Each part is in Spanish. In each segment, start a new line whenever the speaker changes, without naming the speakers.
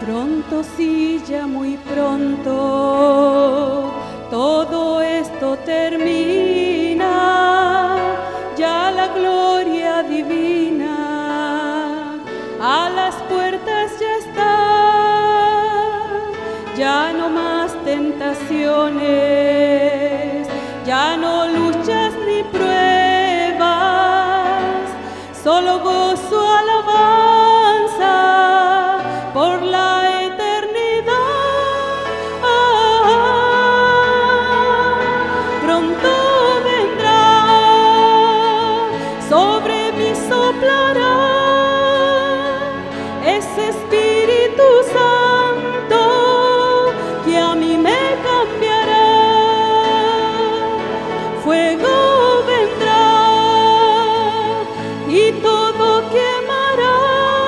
Pronto, sí, ya muy pronto, todo esto termina, ya la gloria divina a las puertas ya está, ya no más tentaciones, ya no luchas ni pruebas, solo gozo, alabanza por la eternidad. Pronto vendrá, sobre mí soplará ese Espíritu Santo que a mí me cambiará. Fuego vendrá y todo quemará,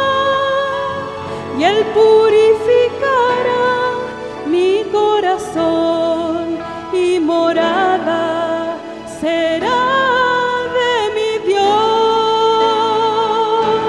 y Él purificará mi corazón, y morada será de mi Dios.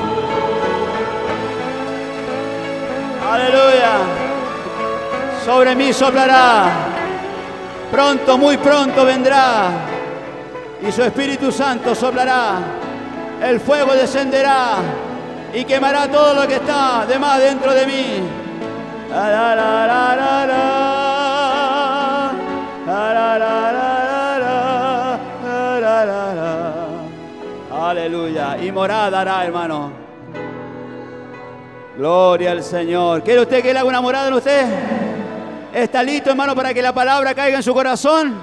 Aleluya. Sobre mí soplará. Pronto, muy pronto vendrá. Y su Espíritu Santo soplará. El fuego descenderá y quemará todo lo que está de más dentro de mí. Aleluya. Y morada hará, hermano. Gloria al Señor. ¿Quiere usted que le haga una morada en usted? ¿Está listo, hermano, para que la palabra caiga en su corazón?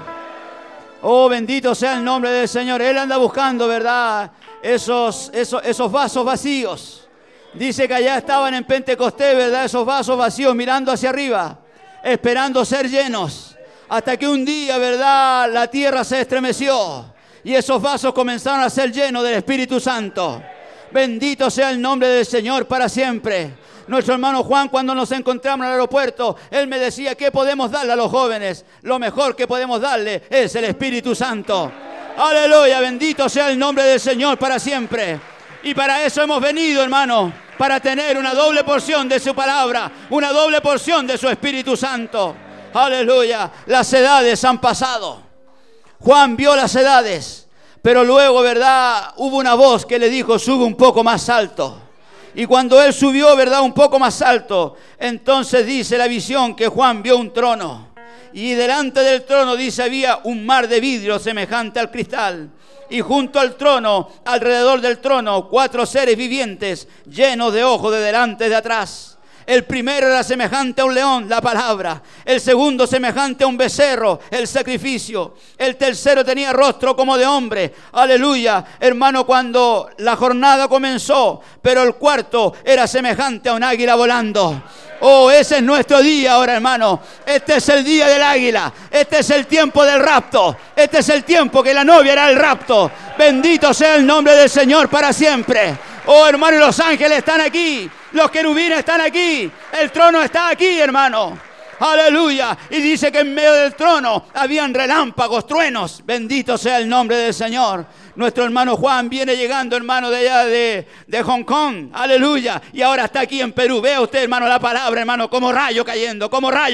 Oh, bendito sea el nombre del Señor. Él anda buscando, ¿verdad?, esos vasos vacíos. Dice que allá estaban en Pentecostés, ¿verdad?, esos vasos vacíos mirando hacia arriba, esperando ser llenos. Hasta que un día, ¿verdad?, la tierra se estremeció y esos vasos comenzaron a ser llenos del Espíritu Santo. Bendito sea el nombre del Señor para siempre. Nuestro hermano Juan, cuando nos encontramos en el aeropuerto, él me decía: ¿qué podemos darle a los jóvenes? Lo mejor que podemos darle es el Espíritu Santo. Aleluya, bendito sea el nombre del Señor para siempre. Y para eso hemos venido, hermano, para tener una doble porción de su palabra, una doble porción de su Espíritu Santo. Aleluya, las edades han pasado. Juan vio las edades, pero luego, ¿verdad?, hubo una voz que le dijo: sube un poco más alto. Y cuando él subió, ¿verdad?, un poco más alto, entonces dice la visión que Juan vio un trono. Y delante del trono, dice, había un mar de vidrio semejante al cristal. Y junto al trono, alrededor del trono, 4 seres vivientes llenos de ojos de delante y de atrás. El primero era semejante a un león, la palabra. El segundo semejante a un becerro, el sacrificio. El tercero tenía rostro como de hombre. Aleluya, hermano, cuando la jornada comenzó. Pero el cuarto era semejante a un águila volando. Oh, ese es nuestro día ahora, hermano. Este es el día del águila. Este es el tiempo del rapto. Este es el tiempo que la novia hará el rapto. Bendito sea el nombre del Señor para siempre. Oh, hermano, y los ángeles están aquí. Los querubines están aquí. El trono está aquí, hermano. Aleluya. Y dice que en medio del trono habían relámpagos, truenos. Bendito sea el nombre del Señor. Nuestro hermano Juan viene llegando, hermano, de allá de Hong Kong. Aleluya. Y ahora está aquí en Perú. Vea usted, hermano, la palabra, hermano, como rayo cayendo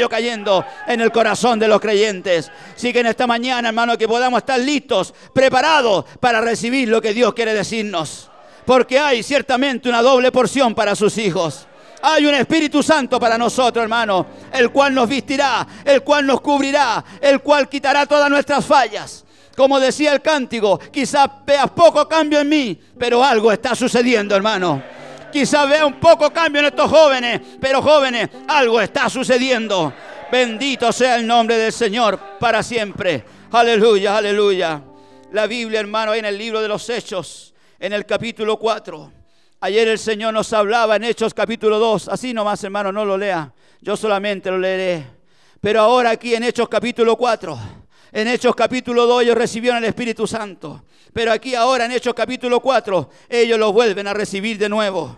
en el corazón de los creyentes. Así que en esta mañana, hermano, que podamos estar listos, preparados para recibir lo que Dios quiere decirnos. Porque hay ciertamente una doble porción para sus hijos. Hay un Espíritu Santo para nosotros, hermano, el cual nos vestirá, el cual nos cubrirá, el cual quitará todas nuestras fallas. Como decía el cántico, quizás veas poco cambio en mí, pero algo está sucediendo, hermano. Quizás vea un poco cambio en estos jóvenes, pero jóvenes, algo está sucediendo. Bendito sea el nombre del Señor para siempre. Aleluya, aleluya. La Biblia, hermano, en el libro de los Hechos, en el capítulo 4. Ayer el Señor nos hablaba en Hechos capítulo 2. Así nomás, hermano, no lo lea. Yo solamente lo leeré. Pero ahora aquí en Hechos capítulo 4. En Hechos capítulo 2 ellos recibieron el Espíritu Santo. Pero aquí ahora en Hechos capítulo 4 ellos lo vuelven a recibir de nuevo.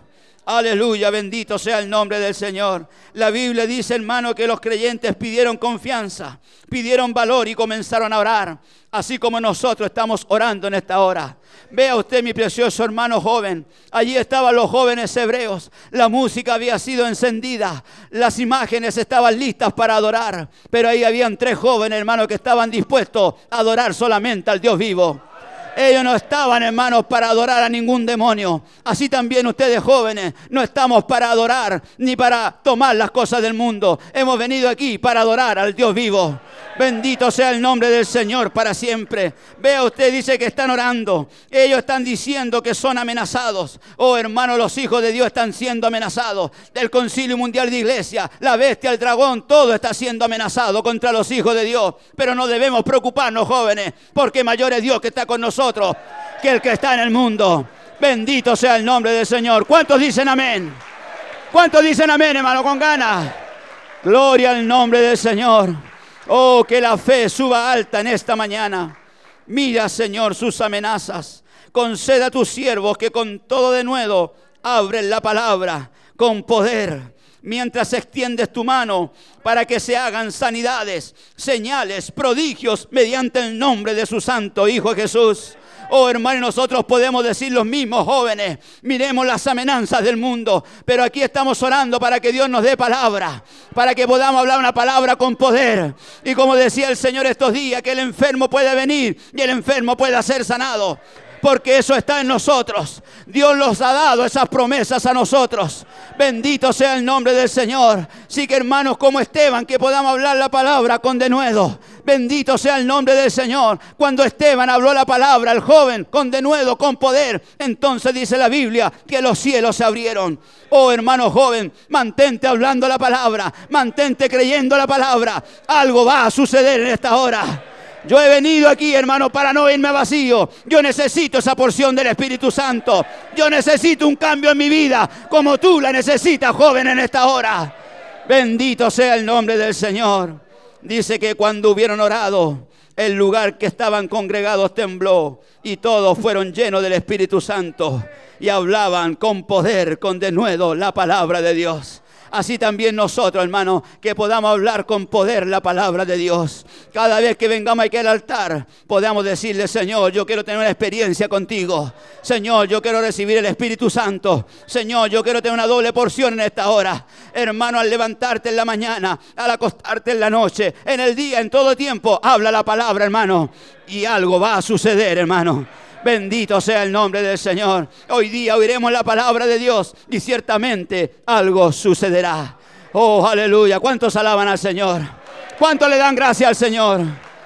Aleluya, bendito sea el nombre del Señor. La Biblia dice, hermano, que los creyentes pidieron confianza, pidieron valor y comenzaron a orar, así como nosotros estamos orando en esta hora. Vea usted, mi precioso hermano joven, allí estaban los jóvenes hebreos, la música había sido encendida, las imágenes estaban listas para adorar, pero ahí habían 3 jóvenes, hermano, que estaban dispuestos a adorar solamente al Dios vivo. Ellos no estaban, hermanos, para adorar a ningún demonio. Así también ustedes jóvenes no estamos para adorar ni para tomar las cosas del mundo. Hemos venido aquí para adorar al Dios vivo. Bendito sea el nombre del Señor para siempre. Vea usted, dice que están orando. Ellos están diciendo que son amenazados. Oh, hermano, los hijos de Dios están siendo amenazados. Del Concilio Mundial de Iglesia, la bestia, el dragón, todo está siendo amenazado contra los hijos de Dios. Pero no debemos preocuparnos, jóvenes, porque mayor es Dios que está con nosotros que el que está en el mundo. Bendito sea el nombre del Señor. ¿Cuántos dicen amén? ¿Cuántos dicen amén, hermano, con ganas? Gloria al nombre del Señor. Oh, que la fe suba alta en esta mañana. Mira, Señor, sus amenazas. Concede a tus siervos que con todo denuedo abren la palabra con poder. Mientras extiendes tu mano para que se hagan sanidades, señales, prodigios mediante el nombre de su santo Hijo Jesús. Oh, hermano, nosotros podemos decir los mismos, jóvenes, miremos las amenazas del mundo, pero aquí estamos orando para que Dios nos dé palabra, para que podamos hablar una palabra con poder. Y como decía el Señor estos días, que el enfermo puede venir y el enfermo pueda ser sanado, porque eso está en nosotros. Dios nos ha dado esas promesas a nosotros. Bendito sea el nombre del Señor. Sí, que hermanos como Esteban, que podamos hablar la palabra con denuedo. Bendito sea el nombre del Señor. Cuando Esteban habló la palabra, el joven, con denuedo, con poder, entonces dice la Biblia que los cielos se abrieron. Oh, hermano joven, mantente hablando la palabra, mantente creyendo la palabra. Algo va a suceder en esta hora. Yo he venido aquí, hermano, para no irme vacío. Yo necesito esa porción del Espíritu Santo. Yo necesito un cambio en mi vida, como tú la necesitas, joven, en esta hora. Bendito sea el nombre del Señor. Dice que cuando hubieron orado, el lugar que estaban congregados tembló y todos fueron llenos del Espíritu Santo y hablaban con poder, con denuedo, la palabra de Dios. Así también nosotros, hermano, que podamos hablar con poder la palabra de Dios. Cada vez que vengamos aquí al altar, podamos decirle, Señor, yo quiero tener una experiencia contigo. Señor, yo quiero recibir el Espíritu Santo. Señor, yo quiero tener una doble porción en esta hora. Hermano, al levantarte en la mañana, al acostarte en la noche, en el día, en todo tiempo, habla la palabra, hermano. Y algo va a suceder, hermano. Bendito sea el nombre del Señor. Hoy día oiremos la palabra de Dios y ciertamente algo sucederá. Oh, aleluya. ¿Cuántos alaban al Señor? ¿Cuántos le dan gracias al Señor?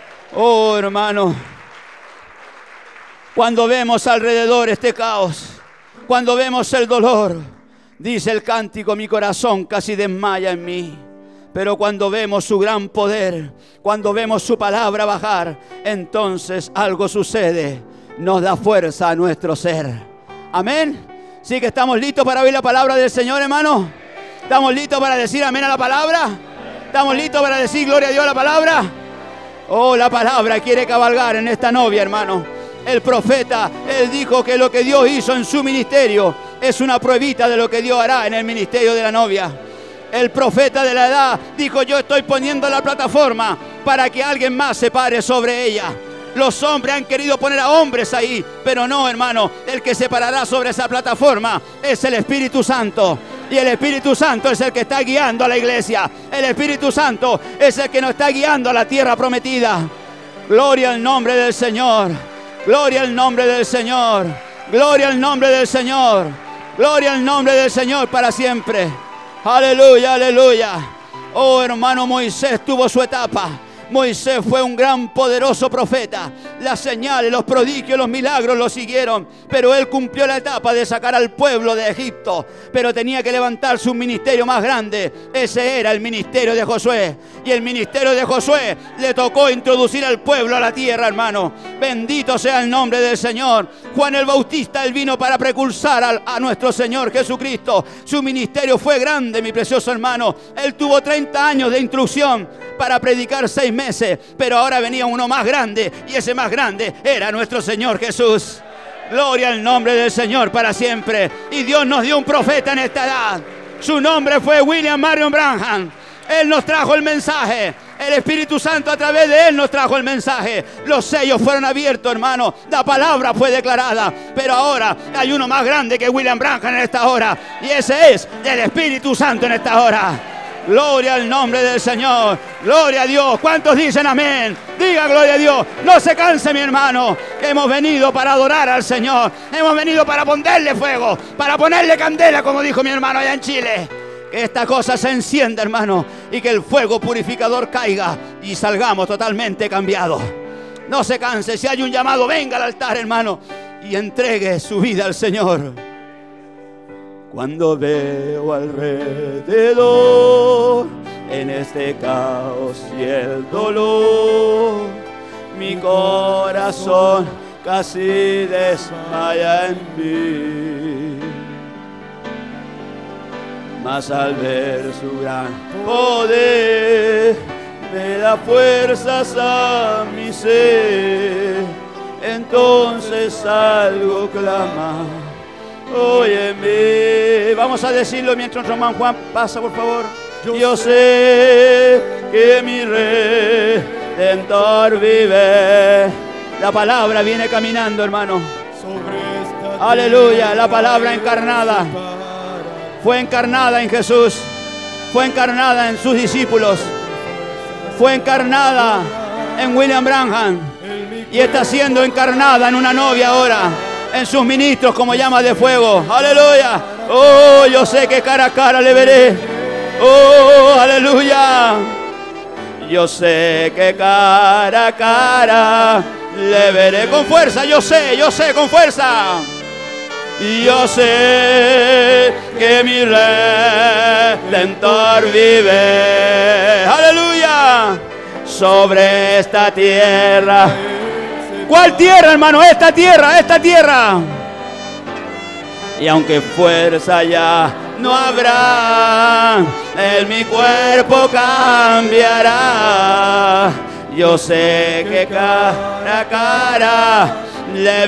Oh, hermano. Cuando vemos alrededor este caos, cuando vemos el dolor, dice el cántico, mi corazón casi desmaya en mí. Pero cuando vemos su gran poder, cuando vemos su palabra bajar, entonces algo sucede. Nos da fuerza a nuestro ser. Amén. Sí, que estamos listos para oír la palabra del Señor, hermano. ¿Estamos listos para decir amén a la palabra? ¿Estamos listos para decir gloria a Dios a la palabra? Oh, la palabra quiere cabalgar en esta novia, hermano. El profeta, él dijo que lo que Dios hizo en su ministerio es una pruebita de lo que Dios hará en el ministerio de la novia. El profeta de la edad dijo, yo estoy poniendo la plataforma para que alguien más se pare sobre ella. Los hombres han querido poner a hombres ahí, pero no, hermano, el que se parará sobre esa plataforma es el Espíritu Santo. Y el Espíritu Santo es el que está guiando a la iglesia. El Espíritu Santo es el que nos está guiando a la tierra prometida. Gloria al nombre del Señor. Gloria al nombre del Señor. Gloria al nombre del Señor. Gloria al nombre del Señor para siempre. Aleluya, aleluya. Oh, hermano, Moisés tuvo su etapa. Moisés fue un gran, poderoso profeta. Las señales, los prodigios, los milagros lo siguieron. Pero él cumplió la etapa de sacar al pueblo de Egipto. Pero tenía que levantarse un ministerio más grande. Ese era el ministerio de Josué. Y el ministerio de Josué le tocó introducir al pueblo a la tierra, hermano. Bendito sea el nombre del Señor. Juan el Bautista, él vino para precursar a nuestro Señor Jesucristo. Su ministerio fue grande, mi precioso hermano. Él tuvo 30 años de instrucción para predicar 6 meses, pero ahora venía uno más grande, y ese más grande era nuestro Señor Jesús. Gloria al nombre del Señor para siempre. Y Dios nos dio un profeta en esta edad. Su nombre fue William Marion Branham. Él nos trajo el mensaje. El Espíritu Santo a través de Él nos trajo el mensaje. Los sellos fueron abiertos, hermano. La palabra fue declarada. Pero ahora hay uno más grande que William Branham en esta hora. Y ese es el Espíritu Santo en esta hora. Gloria al nombre del Señor. Gloria a Dios. ¿Cuántos dicen amén? Diga gloria a Dios. No se canse, mi hermano. Hemos venido para adorar al Señor. Hemos venido para ponerle fuego, para ponerle candela, como dijo mi hermano allá en Chile. Que esta cosa se encienda, hermano, y que el fuego purificador caiga y salgamos totalmente cambiados. No se canse. Si hay un llamado, venga al altar, hermano, y entregue su vida al Señor. Cuando veo alrededor en este caos y el dolor, mi corazón casi desmaya en mí. Mas al ver su gran poder, me da fuerzas a mi ser. Entonces salgo clamar, óyeme. Vamos a decirlo mientras Román Juan pasa, por favor. Yo sé que mi Redentor vive. La palabra viene caminando, hermano. Aleluya, la palabra encarnada. Fue encarnada en Jesús, fue encarnada en sus discípulos, fue encarnada en William Branham y está siendo encarnada en una novia ahora, en sus ministros como llamas de fuego. Aleluya. Oh, yo sé que cara a cara le veré. Oh, aleluya. Yo sé que cara a cara le veré con fuerza. Yo sé, con fuerza. Yo sé que mi Redentor vive. Aleluya. Sobre esta tierra. ¿Cuál tierra, hermano? Esta tierra. Y aunque fuerza ya no habrá, en mi cuerpo cambiará. Yo sé que cara a cara le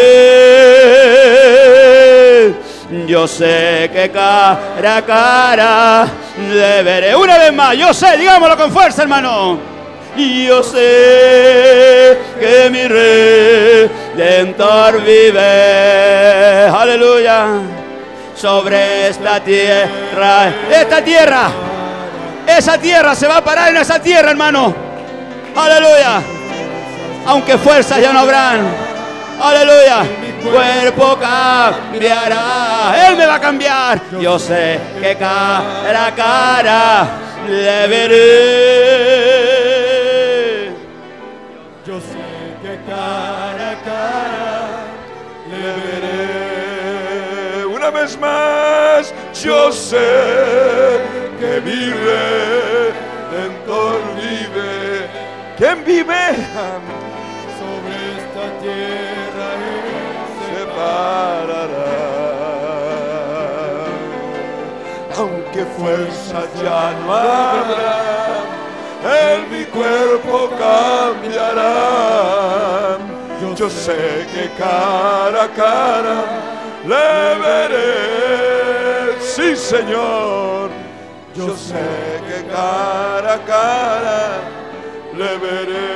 veré. Yo sé que cara a cara le veré. Una vez más, yo sé, digámoslo con fuerza, hermano. Yo sé que mi Redentor vive. Aleluya. Sobre esta tierra. Esa tierra se va a parar en esa tierra, hermano. Aleluya. Aunque fuerzas ya no habrán. Aleluya. Cuerpo cambiará. Él me va a cambiar. Yo sé que cara a cara le veré.
Yo sé que cara a cara le veré. Una vez más, yo sé que mi Redentor vive. ¿Quién vive? Sobre esta tierra se parará. Aunque fuerza ya no habrá, en mi cuerpo cambiará. Yo sé que cara a cara le veré. Sí, Señor. Yo sé que cara a cara le veré.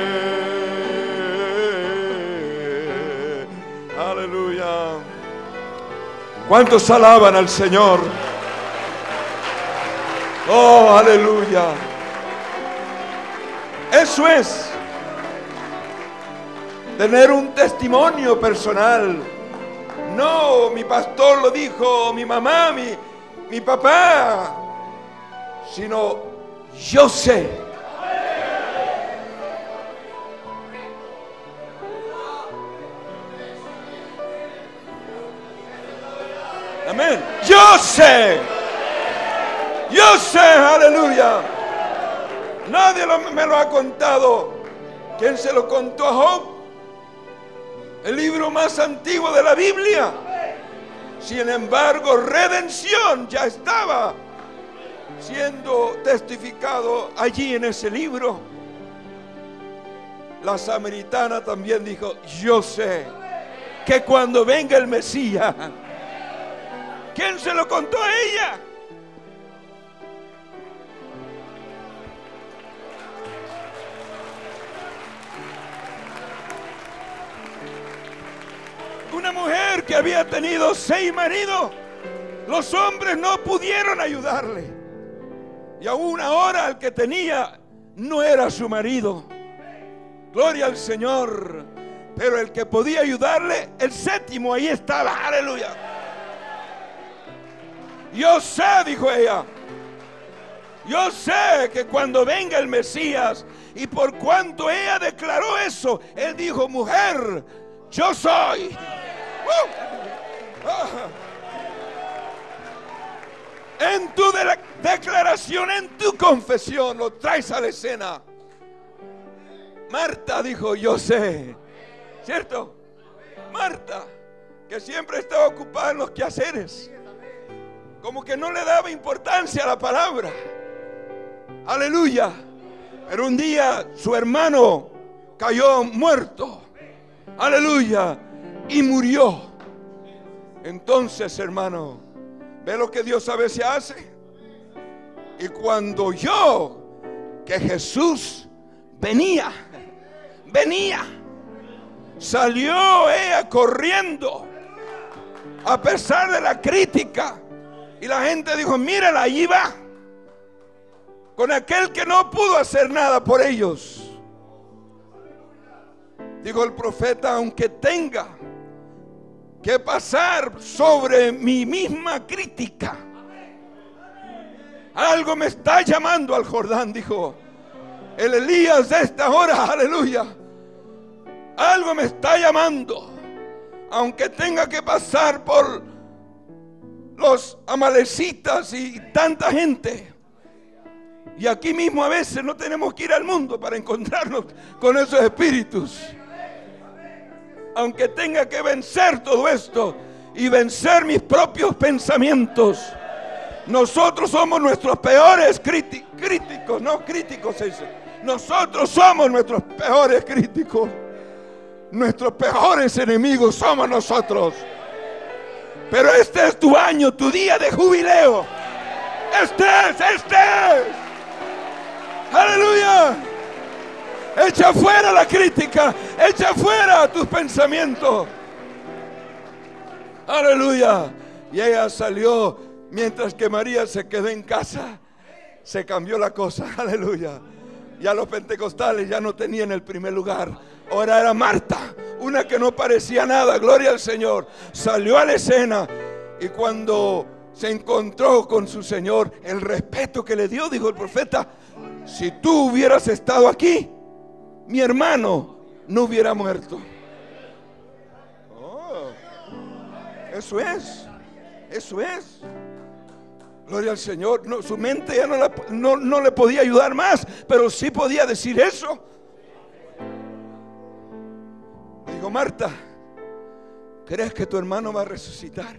Aleluya. ¿Cuántos alaban al Señor? Oh, aleluya. Eso es tener un testimonio personal. No, mi pastor lo dijo, mi mamá, mi papá, sino yo sé. Amén. Yo sé, aleluya. Nadie me lo ha contado. ¿Quién se lo contó a Job? El libro más antiguo de la Biblia. Sin embargo, redención ya estaba siendo testificado allí en ese libro. La samaritana también dijo, yo sé que cuando venga el Mesías. ¿Quién se lo contó a ella? Una mujer que había tenido 6 maridos. Los hombres no pudieron ayudarle. Y aún ahora el que tenía no era su marido. Gloria al Señor. Pero el que podía ayudarle, el 7º, ahí estaba. Aleluya. Yo sé, dijo ella, yo sé que cuando venga el Mesías, y por cuanto ella declaró eso, él dijo: mujer, yo soy. En tu declaración, en tu confesión, lo traes a la escena. Marta dijo: yo sé. ¿Cierto? Marta, que siempre estaba ocupada en los quehaceres, como que no le daba importancia a la palabra. Aleluya. Pero un día su hermano cayó muerto. Aleluya. Y murió. Entonces, hermano, ¿ve lo que Dios a veces hace? Y cuando oyó que Jesús venía, salió ella corriendo, a pesar de la crítica. Y la gente dijo: mírala, allí va, con aquel que no pudo hacer nada por ellos. Dijo el profeta: aunque tenga que pasar sobre mi misma crítica, algo me está llamando al Jordán, dijo el Elías de esta hora. Aleluya. Algo me está llamando, aunque tenga que pasar por los amalecitas y tanta gente. Y aquí mismo a veces no tenemos que ir al mundo para encontrarnos con esos espíritus. Aunque tenga que vencer todo esto y vencer mis propios pensamientos. Nosotros somos nuestros peores críticos, no críticos. Nosotros somos nuestros peores críticos. Nuestros peores enemigos somos nosotros. Pero este es tu año, tu día de jubileo. Este es. Aleluya. Echa fuera la crítica, echa fuera tus pensamientos. Aleluya. Y ella salió, mientras que María se quedó en casa. Se cambió la cosa. Aleluya. Ya los pentecostales ya no tenían el primer lugar. Ahora era Marta, una que no parecía nada. Gloria al Señor. Salió a la escena, y cuando se encontró con su Señor, el respeto que le dio, dijo el profeta: si tú hubieras estado aquí, mi hermano no hubiera muerto. Oh, eso es. Gloria al Señor. No, su mente ya no le podía ayudar más, pero sí podía decir eso. Digo: Marta, ¿crees que tu hermano va a resucitar?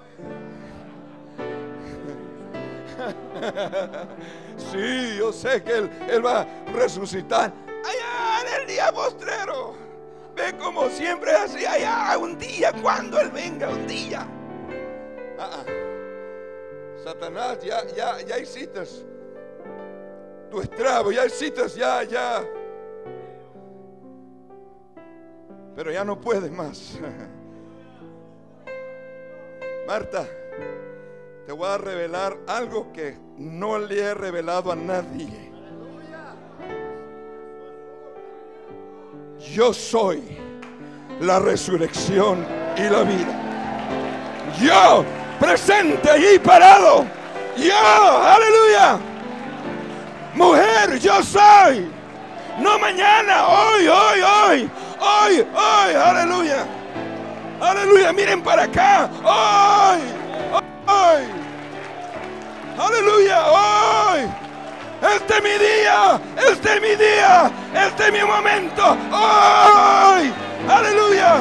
Sí, yo sé que él va a resucitar allá en el día postrero. Ve como siempre es así, allá un día, cuando él venga, un día. Satanás, ya hiciste tu estrago, ya hiciste, ya. Pero ya no puedes más. Marta, te voy a revelar algo que no le he revelado a nadie. Yo soy la resurrección y la vida. Yo, presente allí parado. Yo, aleluya. Mujer, yo soy. No mañana, hoy, aleluya. Aleluya, miren para acá. Hoy. Aleluya, hoy. Este es mi día, este es mi momento. Hoy. Aleluya.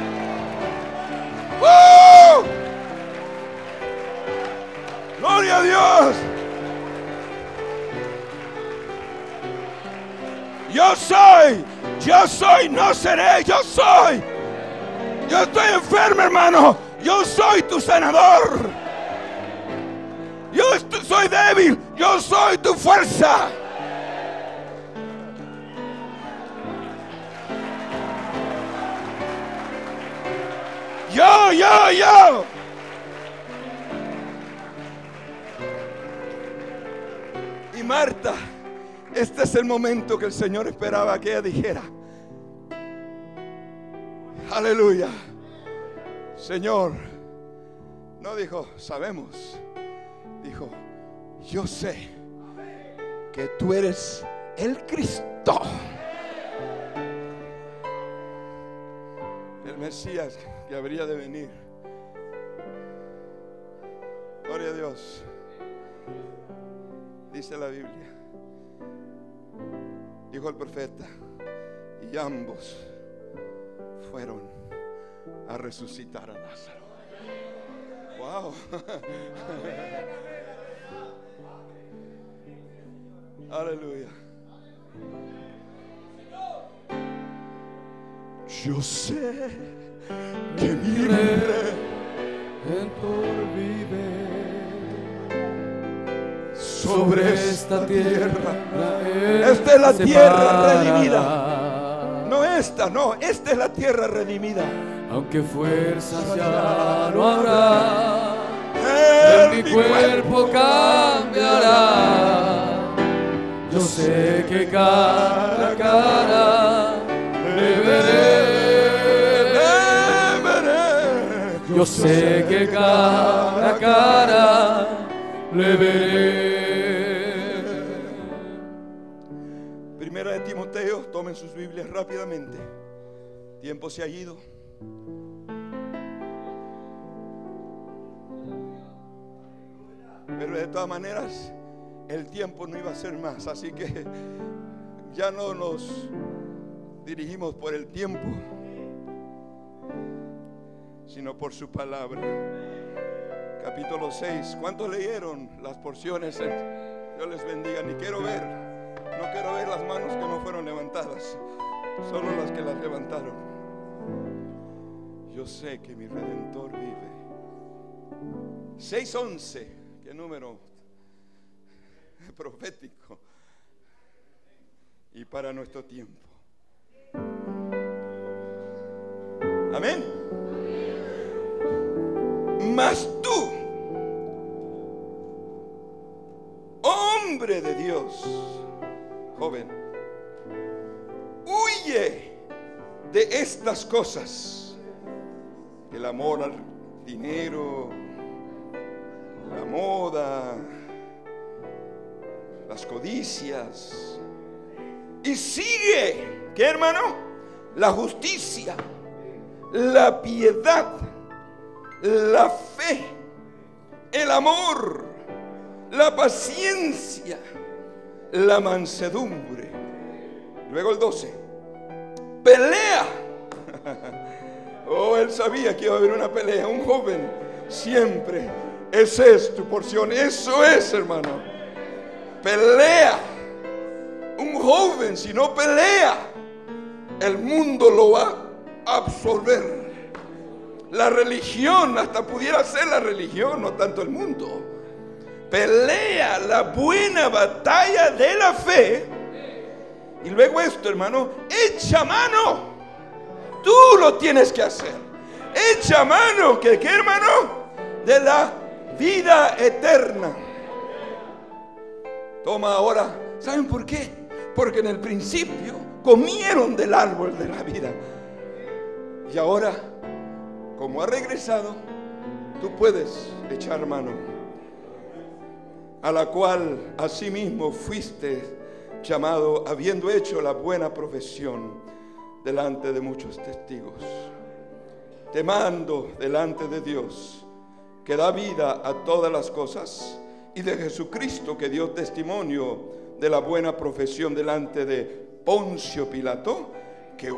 Gloria a Dios. Yo soy, no seré, yo soy. Yo estoy enfermo, hermano. Yo soy tu sanador. Yo soy débil. Yo soy tu fuerza. Yo. Y Marta, este es el momento que el Señor esperaba que ella dijera: aleluya. Señor, no dijo sabemos, dijo yo sé que tú eres el Cristo, el Mesías que habría de venir. Gloria a Dios. Dice la Biblia, dijo el profeta, y ambos fueron a resucitar a Lázaro. Wow. Aleluya. Yo sé que mi Redentor vive sobre esta tierra. Esta es la tierra redimida. No esta, no, esta es la tierra redimida.
Aunque fuerzas ya no habrá, en mi cuerpo cambiará. Yo sé que cara a cara le veré. Yo sé que cara a cara le veré.
Primera de Timoteo, tomen sus Biblias rápidamente. Tiempo se ha ido. Pero de todas maneras, el tiempo no iba a ser más, así que ya no nos dirigimos por el tiempo, sino por su palabra. Capítulo 6. ¿Cuántos leyeron las porciones? Dios les bendiga. No quiero ver las manos que no fueron levantadas, solo las que las levantaron. Yo sé que mi Redentor vive. 6:11. ¿Qué número profético? Y para nuestro tiempo. Amén. Mas tú, hombre de Dios, joven, huye de estas cosas: el amor al dinero, la moda, las codicias, y sigue, ¿qué, hermano? La justicia, la piedad, la fe, el amor, la paciencia, la mansedumbre. Luego el 12, pelea. Oh, él sabía que iba a haber una pelea. Un joven siempre, esa es tu porción. Eso es, hermano, pelea. Un joven, si no pelea, el mundo lo va a absorber. La religión, hasta pudiera ser la religión, no tanto el mundo. Pelea la buena batalla de la fe. Y luego esto, hermano, echa mano. Tú lo tienes que hacer. Echa mano, ¿qué, hermano? De la vida eterna. Toma ahora. ¿Saben por qué? Porque en el principio comieron del árbol de la vida. Y ahora, como ha regresado, tú puedes echar mano, a la cual asimismo fuiste llamado, habiendo hecho la buena profesión delante de muchos testigos. Te mando delante de Dios, que da vida a todas las cosas, y de Jesucristo, que dio testimonio de la buena profesión delante de Poncio Pilato, que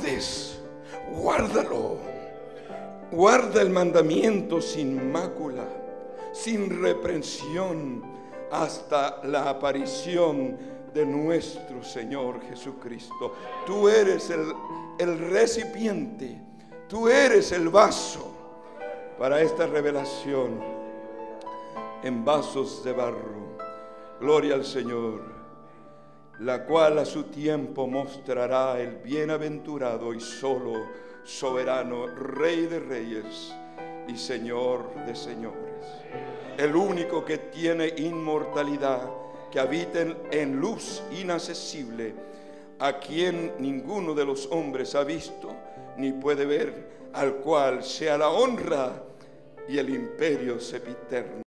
guarda el mandamiento sin mácula, sin reprensión, hasta la aparición de nuestro Señor Jesucristo. Tú eres el recipiente tú eres el vaso para esta revelación en vasos de barro. Gloria al Señor, la cual a su tiempo mostrará el bienaventurado y solo soberano, Rey de reyes y Señor de señores, el único que tiene inmortalidad, que habita en luz inaccesible, a quien ninguno de los hombres ha visto ni puede ver, al cual sea la honra y el imperio sempiterno.